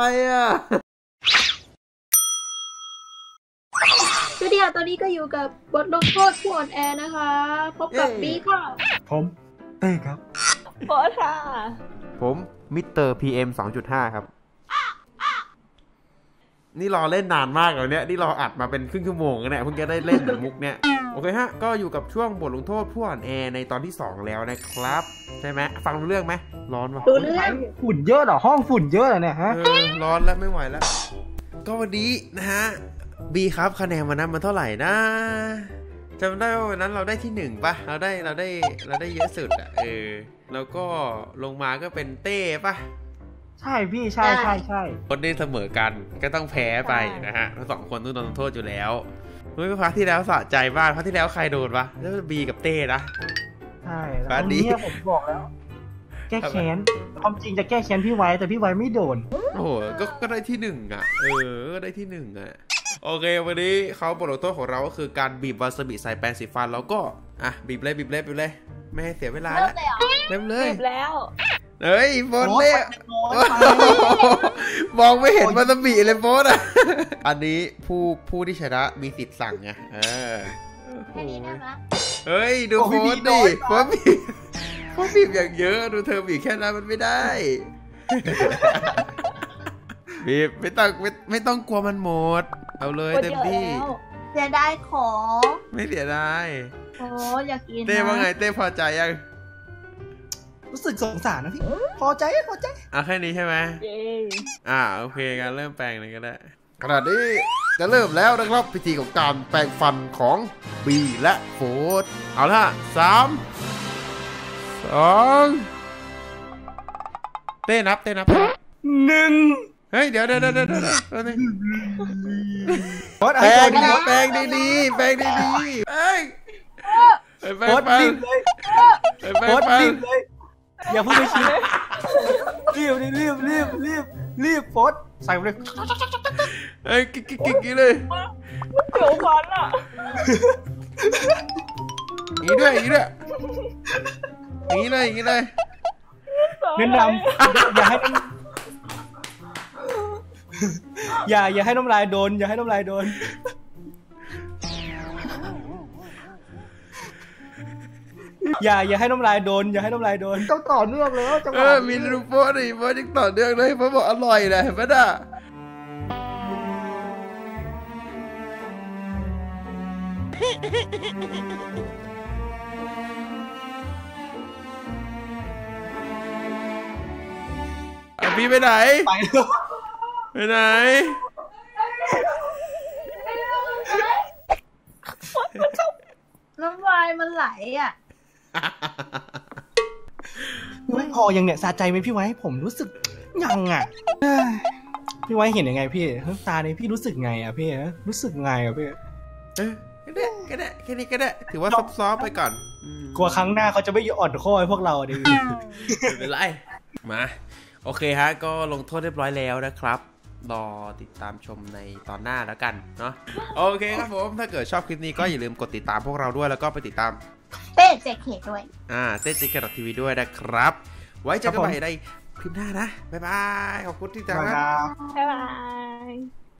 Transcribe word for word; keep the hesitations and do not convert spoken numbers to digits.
อ่ะสวัสดีค่ะตอนนี้ก็อยู่กับบทลงโทษผู้อ่อนแอนะคะพบกับบีค่ะผมเต้ครับโบอสค่ะผมมิสเตอร์พีเอ็มสองจุดห้าครับนี่รอเล่นนานมากเลยเนี่ยนี่รออัดมาเป็นครึ่งชั่วโมงแล้วเนี่ยเพิ่งจะได้เล่นมุกเนี่ยโอเคฮะก็อยู่กับช่วงบทลงโทษผู้อ่อนแอในตอนที่สองแล้วนะครับใช่ไหมฟังรู้เรื่องไหมร้อนปะรู้เรื่องฝุ่นเยอะเหรอห้องฝุ่นเยอะเนี่ยฮะเออร้อนแล้วไม่ไหวแล้วก็วันนี้นะฮะบีครับคะแนนวันนั้นมันเท่าไหร่นะจำได้ว่าวันนั้นเราได้ที่หนึ่งป่ะเราได้เราได้เราได้เยอะสุดอ่ะเออแล้วก็ลงมาก็เป็นเต้ป่ะใช่พี่ใช่ใช่ใช่คนได้เสมอกันก็ต้องแพ้ไปนะฮะทั้งสองคนต้องโดนโทษอยู่แล้วเมื่อพาร์ทที่แล้วสะใจมากพาร์ทที่แล้วใครโดนวะแล้วบีกับเต้นะใช่พาร์ทนี้ผมบอกแล้วแก้แค้นความจริงจะแก้แค้นพี่ไว้แต่พี่ไว้ไม่โดนโอ้โหก็ก็ได้ที่หนึ่งอ่ะเออก็ได้ที่หนึ่งอ่ะโอเควันนี้เขาบทลงโทษของเราก็คือการบีบวาซาบิใส่แปรงสีฟันแล้วก็อ่ะบีบเลยบีบเลยบีบเลยไม่ให้เสียเวลาแล้วเริ่มเลยบีบแล้วเฮ้ยโบนเล่มองไม่เห็นวาซาบิเลยโบนอ่ะอันนี้ผู้ผู้ที่ชนะมีสิทธิ์สั่งไงเออแค่นี้ได้ไหมเฮ้ยดูโบนดิโบนบีบโบนบีบอย่างเยอะดูเธอบีบแค่นั้นมันไม่ได้บีบไม่ต้องไม่ไม่ต้องกลัวมันหมดเอาเลยเต็มที่เสียดายของไม่เสียดายโอ้อยากกินเต้ว่าไงเต้พอใจยังรู้สึกสงสารนะพี่พอใจพอใจอ่ะแค่นี้ใช่ไหมอ่าโอเคงั้นเริ่มแปรงเลยก็ได้ขณะนี้จะเริ่มแล้วนะครับพิธีของการแปรงฟันของบีและโฟร์เอาละสามสองเต้นับเต้นับหนึ่งเฮ้ยเดี๋ยวเดี๋ยวเดี๋ยวเดี๋ยวเดี๋ยวแปรงดีแปรงดีๆแปรงดีๆเฮ้ยแปรงรีบเลยแปรงรีบเลยอย่าพูดไปชิดรีบรีบรีบรีบรีบโฟดใส่เลยเฮ้ยกิ๊กกิ๊กกิ๊กเลยมันเกี่ยวฟันอ่ะงี้ด้วยงี้ด้วยงี้เลยงี้เลยแนะนำอย่าให้อย่าอย่าให้น้ำลายโดนอย่าให้น้ำลายโดนอย่าอย่าให้น้ำลายโดนอย่าให้น้ำลายโดนต้องต่อเนื่องแล้วจังหวะเออมีรูปโป้ดิโป้ยังต่อเนื่องเลยโป้บอกอร่อยนะเห็นไหมน่ะอ่ะพี่ไปไหนไปไปไหนน้ำลายมันไหลอ่ะไม่พอยังเนี่ยสะใจไหมพี่ไว้ผมรู้สึกยังอ่ะพี่ไว้เห็นยังไงพี่ตาในพี่รู้สึกไงอ่ะพี่รู้สึกไงอ่ะพี่เออก็ได้ก็ได้แค่นี้ก็ได้ถือว่าซอฟๆไปก่อนกลัวครั้งหน้าเขาจะไม่อ่อนข้อให้พวกเราดิไม่เป็นไรมาโอเคฮะก็ลงโทษเรียบร้อยแล้วนะครับรอติดตามชมในตอนหน้าแล้วกันเนาะโอเคครับผมถ้าเกิดชอบคลิปนี้ก็อย่าลืมกดติดตามพวกเราด้วยแล้วก็ไปติดตามเต้เจเคด้วยอ่าเต้เจเคทีวีด้วยนะครับไว้เจอกันใหม่ในคลิปหน้านะบ๊ายบายขอบคุณที่ติดตามบ๊ายบาย